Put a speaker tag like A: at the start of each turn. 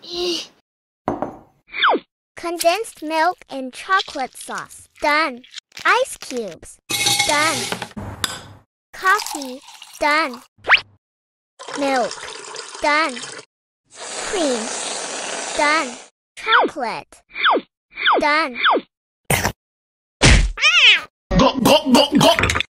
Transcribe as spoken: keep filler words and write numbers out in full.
A: Condensed milk and chocolate sauce. Done. Ice cubes. Done. Coffee. Done. Milk. Done. Cream. Done. Chocolate. Done.
B: Go, go, go, go!